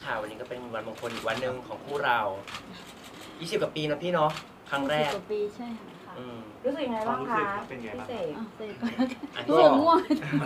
ค่ะวันนี้ก็เป็นวันมงคลอีกวันหนึ่งของคู่เรา20 กว่าปีนะพี่เนาะครั้งแรก 20 กว่าปีใช่ค่ะรู้สึกยังไงบ้างคะเป็นไงพี่บ้างเสกเสร็จก่อนรู้สึกง่วง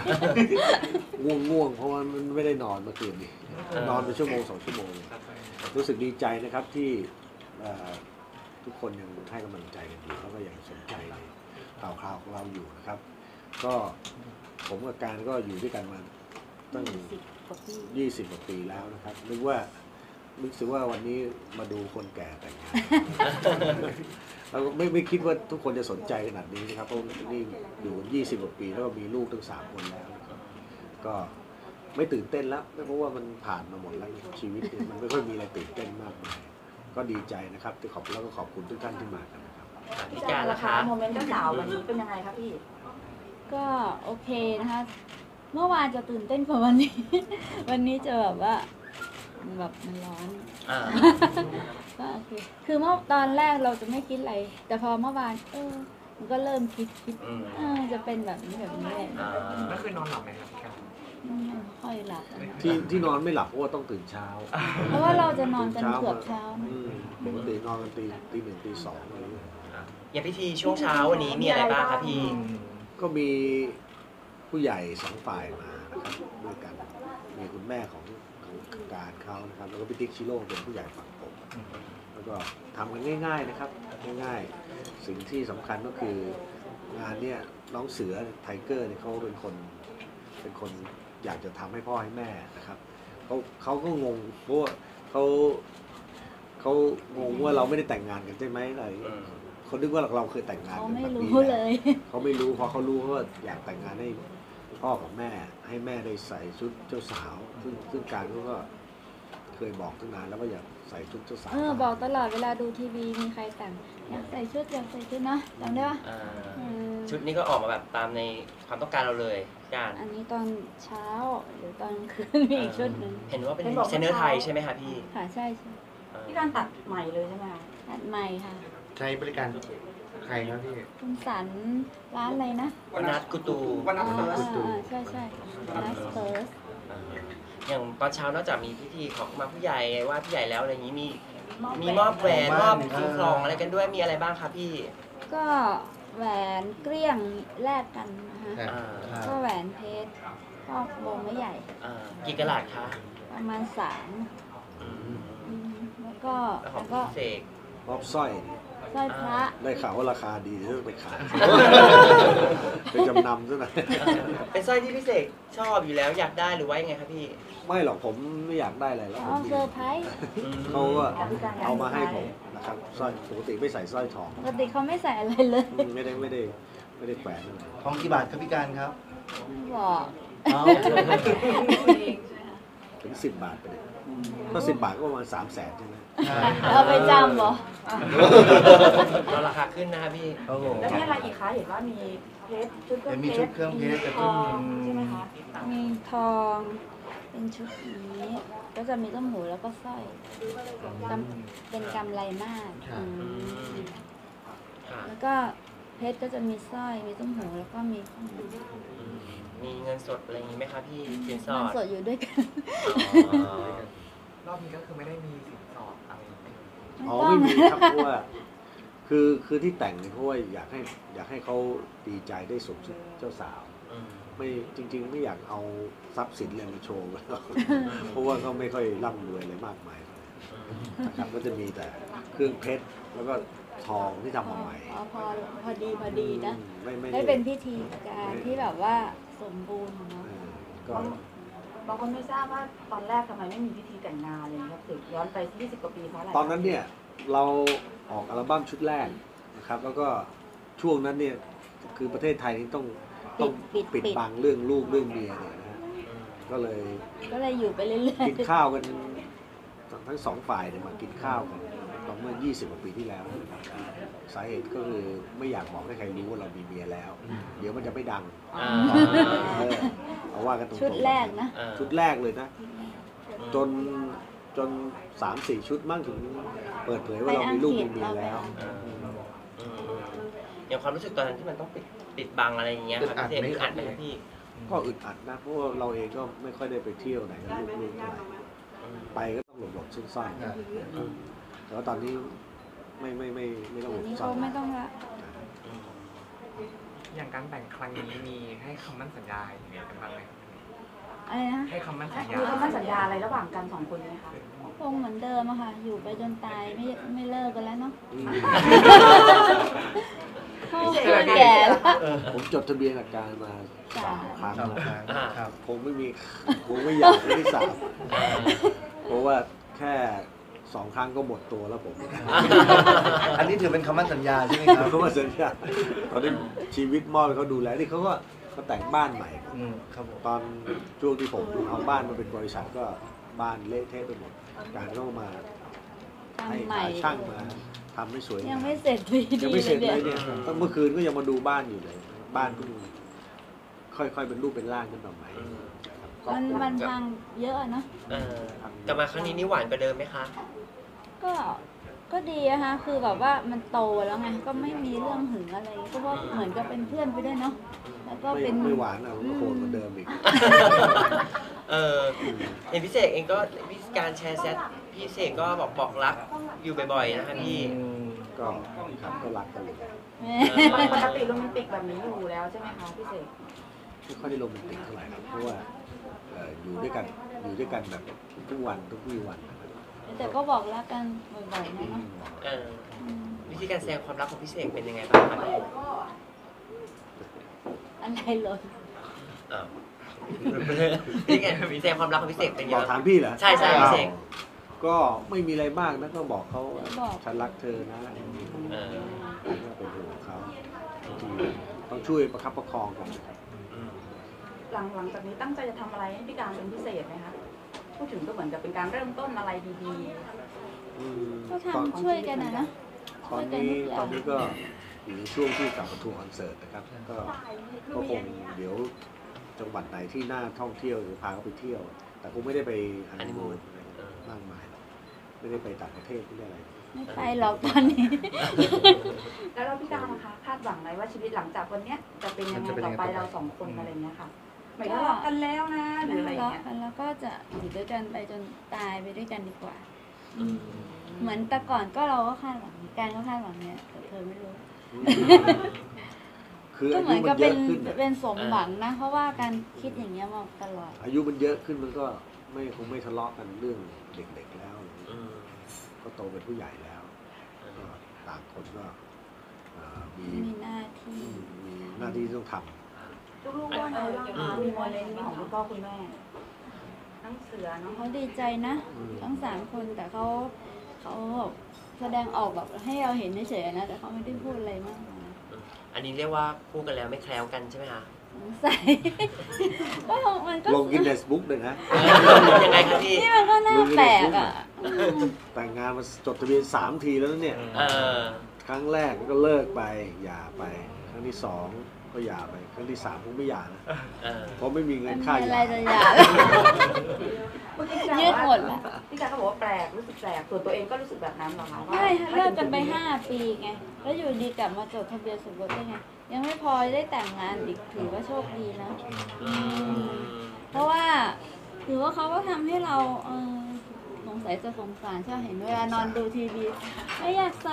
ง่วงเพราะว่ามันไม่ได้นอนเมื่อคืนนี้นอนไปชั่วโมง2 ชั่วโมงรู้สึกดีใจนะครับที่ทุกคนยังให้กำลังใจกันอยู่แล้วก็ยังสนใจในข่าวของเราอยู่นะครับ ก็ผมกับการก็อยู่ด้วยกันมาตั้ง20 กว่าปีแล้วนะครับนึกว่าวันนี้มาดูคนแก่แต่งงานเราไม่คิดว่าทุกคนจะสนใจขนาดนี้นะครับเพราะนี่อยู่20 กว่าปีแล้วก็มีลูกทั้ง3 คนแล้วก็ไม่ตื่นเต้นแล้วเพราะว่ามันผ่านมาหมดแล้วชีวิตมันไม่ค่อยมีอะไรตื่นเต้นมากมายก็ดีใจนะครับแล้วก็ขอบคุณทุกท่านที่มากันนะครับพี่การล่ะคะโมเมนต์เจ้าสาววันนี้เป็นยังไงคะพี่ก็โอเคนะคะ เมื่อวานจะตื่นเต้นกว่าวันนี้ วันนี้จะแบบว่ามันร้อนก็โอเคคือเมื่อตอนแรกเราจะไม่คิดอะไรแต่พอเมื่อวานมันก็เริ่มคิดจะเป็นแบบนี้แหละแล้วคือนอนหลับไหมครับพี่การไม่ค่อยหลับที่นอนไม่หลับเพราะว่าต้องตื่นเช้าเพราะว่าเราจะนอนกันเกือบเช้าปกตินอนกันตี 1 ตี 2อะไรอย่างเงี้ยอย่างพิธีช่วงเช้าวันนี้มีอะไรบ้างคะพี่ก็มีผู้ใหญ่2 ฝ่ายมานะครับด้วยกันมีคุณแม่ของการเขานะครับแล้วก็พี่ติ๊กชิโร่เป็นผู้ใหญ่ฝั่งผมแล้วก็ทำกันง่ายๆนะครับง่ายๆสิ่งที่สำคัญก็คืองานเนี้ยน้องเสือไทเกอร์เนี่ยเขาเป็นคนอยากจะทำให้พ่อให้แม่นะครับเขาก็งงเพราะว่าเขางงว่าเราไม่ได้แต่งงานกันใช่ไหมอะไรเขาคิดว่าเราเคยแต่งงานกันแบบนี้เขาไม่รู้พอเขารู้ว่าอยากแต่งงานให้พ่อกับแม่ให้แม่ได้ใส่ชุดเจ้าสาวซึ่งการก็เคยบอกตั้งนานแล้วว่าอยากใส่ชุดเจ้าสาวบอกตลอดเวลาดูทีวีมีใครแต่งอยากใส่ชุดนะจำได้ปะชุดนี้ก็ออกมาแบบตามในความต้องการเราเลยการอันนี้ตอนเช้าหรือตอนคืนมีอีกชุดหนึ่งเห็นว่าเป็นดีไซเนอร์ไทยใช่ไหมคะพี่ค่ะใช่พี่การตัดใหม่เลยใช่ไหมคะตัดใหม่ค่ะใช้บริการใครนะพี่คุณสันร้านอะไรนะวันนัดกุตูวันนัดกุตูใช่นัดเฟิร์สอย่างตอนเช้านอกจากมีพิธีขอมาผู้ใหญ่ว่าผู้ใหญ่แล้วอะไรอย่างนี้มีมอบแหวนมอบสิ่งของอะไรกันด้วยมีอะไรบ้างคะพี่ก็แหวนเกลี้ยงแลกกันนะคะก็แหวนเพชรก็วงไม่ใหญ่กี่กะลัดคะประมาณ3แล้วก็เสกมอบสร้อยพระได้ข่าวว่าราคาดีเรื่องไปขายไปจำนำซะหน่อยเป็นสร้อยที่พี่เสกชอบอยู่แล้วอยากได้หรือว่ายังไงครับพี่ไม่หรอกผมไม่อยากได้อะไรแล้วเซอร์ไพรส์เขาก็เอามาให้ผมนะครับสร้อยปกติไม่ใส่สร้อยทองปกติเขาไม่ใส่อะไรเลยไม่ได้แขวนอะไรทองกี่บาทครับพี่การครับบอกถึง10 บาทไปเลยถ้า10 บาทก็ประมาณ300,000ใช่ไหมเอาไปจำเหรอเราราคาขึ้นนะครับพี่แล้วมีอะไรอีกคะเห็นว่ามีเพชรชุดเครื่องเพชรทองใช่ไหมคะมีทองเป็นชุดนี้ก็จะมีต้มหูแล้วก็สร้อยเป็นกำไรมากแล้วก็เพชรก็จะมีสร้อยมีต้มหูแล้วก็มีมีเงินสดอะไรอย่างนี้ไหมคะพี่สินสอดเงินสดอยู่ด้วยกันรอบนี้ก็คือไม่ได้มีสินสอดอะไรไม่มีครับเพราะว่าคือที่แต่งเพราะว่าอยากให้เขาดีใจได้สมชุดเจ้าสาวไม่จริงๆไม่อยากเอาทรัพย์สินอะไรมาโชว์เพราะว่าเขาไม่ค่อยร่ำรวยอะไรมากมายนะครับก็จะมีแต่เครื่องเพชรแล้วก็ทองที่ทำมาใหม่พอดีนะได้เป็นพิธีการที่แบบว่าสมบูรณ์เนาะบางคนไม่ทราบว่าตอนแรกทำไมไม่มีพิธีแต่งงานเลยครับถึงย้อนไป20 กว่าปีเพราะอะไรตอนนั้นเนี่ยเราออกอัลบั้มชุดแรกนะครับแล้วก็ช่วงนั้นเนี่ยคือประเทศไทยนี่ต้องปิดบังเรื่องลูกเรื่องเมียเนี่ยนะก็เลยอยู่ไปเรื่อยๆกินข้าวกันทั้ง2 ฝ่ายเนี่ยมากินข้าวกันตอนเมื่อ20 กว่าปีที่แล้วสาเหตุก็คือไม่อยากบอกให้ใครรู้ว่าเรามีเมียแล้วเดี๋ยวมันจะไม่ดังเอาว่ากันตรงๆชุดแรกนะชุดแรกเลยนะจน3-4 ชุดมั่งถึงเปิดเผยว่าเรามีลูกมีเมียแล้วอย่างความรู้สึกตอนนั้นที่มันต้องปิดบังอะไรอย่างเงี้ยครับพี่เทอึดอัดไหมพี่ก็อึดอัดนะเพราะว่าเราเองก็ไม่ค่อยได้ไปเที่ยวไหนกับลูกๆเท่าไหร่ไปก็ต้องหลบๆซ่อนๆแต่ว่าตอนนี้ไม่ต้องหลเดี๋ยวบนี้ซ่อเขานไม่ต้องละอย่างการแต่งครั้งนี้มีให้คำมั่นสัญญาอย่างไรกันบ้างไหมอะไรนะให้คำมั่นสัญญามีคำมั่นสัญญาอะไรระหว่างกันสองคนไหมคะคงเหมือนเดิมอะค่ะ อยู่ไปจนตายไม่เลิกกันแล้วเนาะอืมพ่อคนแก่แล้วผมจดทะเบียนกับการมา3 ครั้งสามแล้วครั้งครับคงไม่อยากได้ที่ 3เพราะว่าแค่2 ครั้งก็หมดตัวแล้วผมอันนี้ถือเป็นคำมั่นสัญญาใช่ไหมครับเขามาสัญญาตอนนี้ชีวิตมอดเขาดูแลนี่เขาแต่งบ้านใหม่ครับผมตอนช่วงที่ผมเอาบ้านมาเป็นบริษัทก็บ้านเละเทะไปหมดการก็มาให้ทำใหม่ช่างมาทำให้สวยยังไม่เสร็จดียังไม่เสร็จเลเลย ยเนี่ยตั้งเมื่อคืนก็ยังมาดูบ้านอยู่เลย บ้านเพิ่งค่อยๆเป็นรูปเป็นร่างขึ้นมาใหม่มันพังเยอะอะเนาะแต่มาครั้งนี้นี่หวานกว่าเดิมไหมคะก็ดีอะคะคือแบบว่ามันโตแล้วไงก็ไม่มีเรื่องหึงอะไรก็เพราะเหมือนกับเป็นเพื่อนไปด้วยเนาะแล้วก็เป็นไม่หวานอ่ะก็โหดเหมือนเดิมอีกเห็นพี่เสกเองก็วิธีการแชร์แชทพี่เสกก็บอกรักอยู่บ่อยๆนะคะพี่ก็ครับก็รักกันเลยปกติโรแมนติกแบบนี้อยู่แล้วใช่ไหมคะพี่เสกไม่ค่อยได้โรแมนติกเท่าไหร่ครับเพราะว่าอยู่ด้วยกันแบบทุกวันทุกวี่วันนะครับแต่ก็บอกรักกันบ่อยๆนะเนาะวิธีการแสดงความรักของพี่เสกเป็นยังไงบ้างคะพี่อะไรเลยวิธีการแสดงความรักของพี่เสกเป็นยังบไงอกถามพี่เหรอใช่พี่เสกก็ไม่มีอะไรมากนะก็บอกเขาฉันรักเธอนะก็เป็นห่วงเขาบางทีต้องช่วยประคับประคองกันนะครับหลังจากนี้ตั้งใจจะทำอะไรให้พี่การเป็นพิเศษไหมคะพูดถึงก็เหมือนกับเป็นการเริ่มต้นอะไรดีก็ทำช่วยกันนะตอนนี้ก็อยู่ในช่วงที่กลับมาทัวร์คอนเสิร์ตนะครับก็คงเดี๋ยวจังหวัดไหนที่น่าท่องเที่ยวจะพาเขาไปเที่ยว แต่คงไม่ได้ไปฮันนีมูนมากมายไม่ได้ไปต่างประเทศไม่ได้อะไรไม่ไปหรอกตอนนี้ๆ แล้วเราพี่การนะคะคาดหวังไหมว่าชีวิตหลังจากวันเนี้ยจะเป็นยังไงต่อไปเราสองคนอะไรเงี้ยค่ะไม่ทะเลาะกันแล้วนะหรืออะไรทะเลาะเงี้ยกันแล้วก็จะอยู่ด้วยกันไปจนตายไปด้วยกันดีกว่า เหมือนแต่ก่อนก็เราก็คาดหวังการก็คาดหวังเนี่ยแต่เธอไม่รู้คือก็อาเหมืยุอนมักับนเยเป็นอะขึ้นเป็นสมหวังนะ เพราะว่าการคิดอย่างเงี้ยมาตลอดอายุมันเยอะขึ้นมันก็คงไม่ทะเลาะกันเรื่องเด็กๆแล้วก็โตเป็นผู้ใหญ่แล้วก็ต่างคนก็มีมีหน้าที่หน้าที่ต้องทลูกๆว่าไงบ้างคะมีโมเมนต์ของคุณพ่อคุณแม่ทั้งเสือน้องเขาดีใจนะ ทั้ง3 คนแต่เขาแสดงออกแบบให้เราเห็นเฉยๆนะแต่เขาไม่ได้พูดอะไรมากมายอันนี้เรียกว่าคู่กันแล้วไม่แคล้วกันใช่ไหมคะสงสัยก็มันก็ำลงกินเนสบุ๊กเลยนะยังไงครับพี่นี่มันก็น่าแปลกอ่ะแต่งงานมาจดทะเบียน3 ทีแล้วเนี่ย ครั้งแรกก็เลิกไปหย่าไป ครั้งที่2ก็หย่าไป ครั้งที่3ผมไม่หย่านะเพราะไม่มีเงิมัน นค่ามีหอะไรย่าจะหย่า ยืดหมดแล้วพี่การก็บอกว่าแปลกรู้สึกแปลกส่วนตัวเองก็รู้สึกแบบนั้นเหรอคะว่าใช่เลิกกันไป5 ปีไงแล้วอยู่ดีกลับมาจดทะเบียนสมรสได้ไงยังไม่พอได้แต่งงานอีกถือว่าโชคดีนะเพราะว่าถือว่าเขาก็ทำให้เราสงสัยจะสงสารใช่เห็นเวลานอนดูทีวีไม่อยากใส่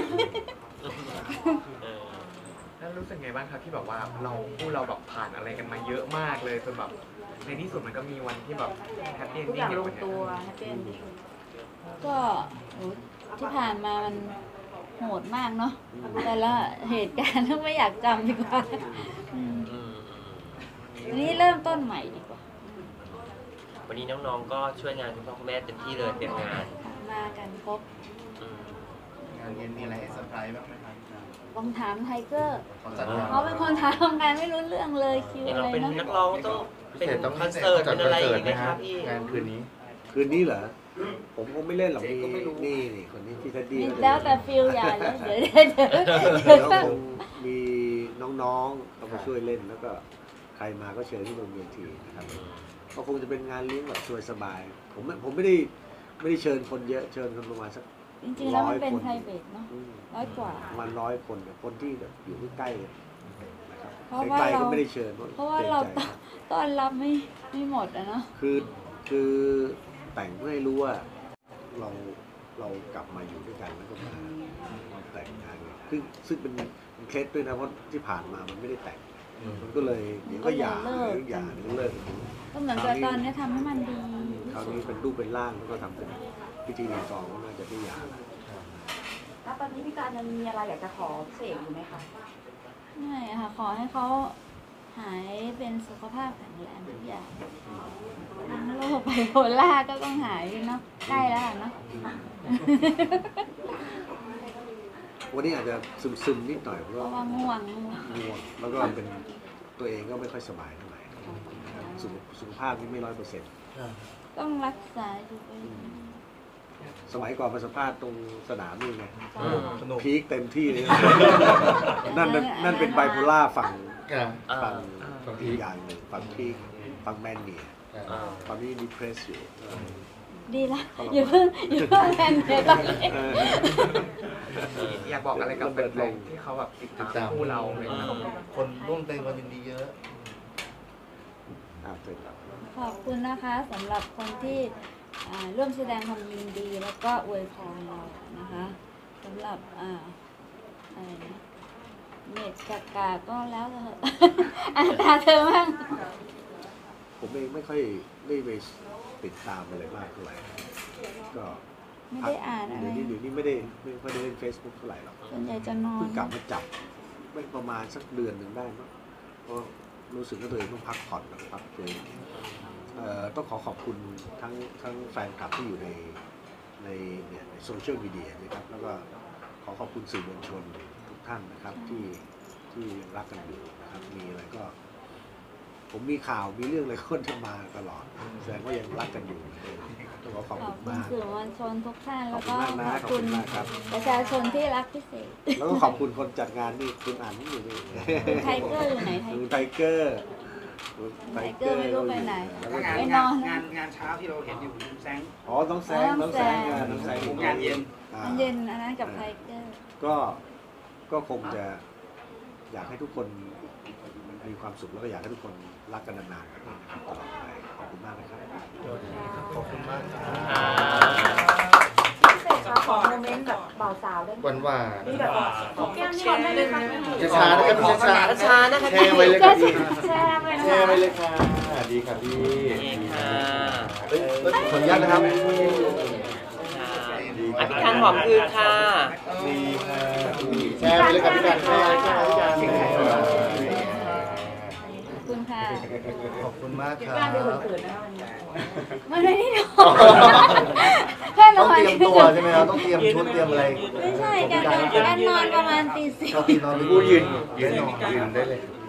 แล้วรู้สึกไงบ้างครับที่แบบว่าเราแบบผ่านอะไรกันมาเยอะมากเลยจนแบบในที่สุดมันก็มีวันที่แบบแฮปปี้เอนทุกอดิ้ย่าง งอย่างลงวันเนี้ยตัวแฮปปี้เอนดิ้งก็โหที่ผ่านมามันโหดมากเนาะแต่ละเหตุการณ์ไม่อยากจำดีกว่าอันนี้เริ่มต้นใหม่ดีกว่าวันนี้น้องๆก็ช่วยงานคุณพ่อคุณแม่เต็มที่เลยเตรียมงานมากันครบงานเย็นมีอะไรให้เซอร์ไพรส์บ้างไหมครับลองถามไทเกอร์เขาจัดเขาเป็นคนทำงานไม่รู้เรื่องเลยคิวเห็นอะเราไรเป็นเนาะนักร้องต้องเป็นคอนเสิร์ตเป็นอะไรอย่างเงี้ยครับพี่งานคืนนี้คืนนี้เหรอ ผมคงไม่เล่นหรอกนี่คนนี้พี่เท็ดดี้แล้วแต่ฟิลอย่าเลยเดี๋ยวแล้วคงมีน้องๆเขามาช่วยเล่นแล้วก็ใครมาก็เชิญที่บนเวทีนะครับก็คงจะเป็นงานเลี้ยงแบบสบายๆผมไม่ได้เชิญคนเยอะเชิญคนประมาณสักจริงๆแล้วมันเป็นไพรเวทเนาะ 100 กว่าประมาณ100 คนเนี่ยคนที่แบบอยู่ใกล้ๆนะครับเพราะว่าใกล้ๆเราก็ไม่ได้เชิญเพราะว่าเราต้อนรับไม่หมดอะเนาะคือแต่งเพื่อให้รู้ว่าเรากลับมาอยู่ด้วยกันแล้วก็มาแต่งงานกันซึ่งเป็นเคล็ดด้วยนะเพราะที่ผ่านมามันไม่ได้แต่งมันก็เลยเดี๋ยวก็หย่าเดี๋ยวหย่าเดี๋ยวเลิกก็เหมือนกับตอนนี้ทำให้มันดีคราวนี้เป็นรูปเป็นร่างแล้วก็ทำเป็นพิธีรีตองก็น่าจะได้หย่าแล้วแล้วตอนนี้พี่การยังมีอะไรอยากจะขอเสกอยู่ไหมคะไม่ค่ะขอให้เขาหายเป็นสุขภาพแข็งแรงทุกอย่างโรคไบโพล่าก็ต้องหายเนาะใกล้แล้วเนาะวันนี้อาจจะซึมนิดหน่อยเพราะเพราะว่าว่าง่วงง่วงแล้วก็เป็นตัวเองก็ไม่ค่อยสบายเท่าไหร่สุขภาพนี่ไม่100% ต้องรักษาอยู่ไปสมัยก่อนมาสัมภาษณ์ตรงสนามนี่ไงสนุกพีคเต็มที่เลย นั่นเป็นไบโพล่าฝั่ง ฝั่งฝั่งพีคอีกอย่างหนึ่งฝั่งพีคฝั่งแมนเนียตอนนี้ดีเพรสอยู่ดีละอย่าเพิ่งแทนเดี๋ยวตอนนี้อยากบอกอะไรกับแฟนๆที่เขาแบบติดตามคู่เราอะไรอย่างเลยคนร่วมแสดงความยินดีเยอะเสร็จแล้วขอบคุณนะคะสำหรับคนที่ร่วมแสดงความยินดีแล้วก็อวยพรเรานะคะสำหรับอะไรนะเน็ตกาก็แล้วเถอะ ตาเธอบ้างผมเองไม่ค่อยได้ไปติดตามอะไรมากเท่าไหร่ก็ไม่ได้อ่านอะไรเดี๋ยวนี้ไม่ได้เล่น Facebook เท่าไหร่หรอกส่วนใหญ่จะนอนเพิ่งกลับมาจับไม่ประมาณสักเดือนหนึ่งได้มั้งเพราะรู้สึกว่าตัวเองต้องพักผ่อนแล้วพักเบรกต้องขอบคุณทั้งแฟนคลับที่อยู่ในโซเชียลมีเดียนะครับแล้วก็ขอบคุณสื่อมวลชนทุกท่านนะครับที่รักกันอยู่นะครับมีอะไรก็ ผมมีข่าวมีเรื่องอะไรคนจะมาตลอดแสดงว่ายังรักกันอยู่ต้องขอขอบขอคุบณคุณมากสื่อมวลชนทุกท่านขอแล้บวคุก็ณมากนะขอบขอบคุคุณ ณมากครับประชาชนที่รักพิเศษแล้วก็ขอบคุณคนจัดงานนี่คุณอ่านอยู่นี่คุณไทเกอร์อยู่ไหนไทคุณเกอร์ไทเกอร์คุณไทเกอร์ไม่รู้ไปไหนแล้วก็ไม่นอนงานเช้าที่เราเห็นอยู่แสงอ๋อน้องแซงน้องแซงงานเย็นมันเย็นอันนั้นกับไทเกอร์ก็คงจะอยากให้ทุกคนมีความสุขแล้วก็อยากให้ทุกคนรักกันนานๆนะครับตลอดไปขอบคุณมากนะครับขอบคุณมากครับพี่เสกคะขอโมเมนต์แบบบ่าวสาวได้ไหมวันว่ามีแบบแก้มนี่ก่อนได้เลยค่ะช้าๆนะครับพี่ช้าช้าๆนะคะแชร์ไว้เลยครับพี่แชร์ไปนะแชร์ไว้เลยค่ะดีครับพี่ค่ะเฮ้ยขออนุญาตนะครับอภิการหอมคืนค่ะดีค่ะแชร์ไปเลยครับพี่การแชร์พี่การขอบคุณค่ะขอบคุณมากครับการเป็นคนเกิดนะคะวันนี้มันไม่ได้นอนแค่นต้องอนเตรียมตัวใช่ไหมครับต้องเตรียมชุดเตรียมอะไรไม่ใช่การนอนประมาณตี 4 เราตีนอนไปยืนนอนยืนได้เลย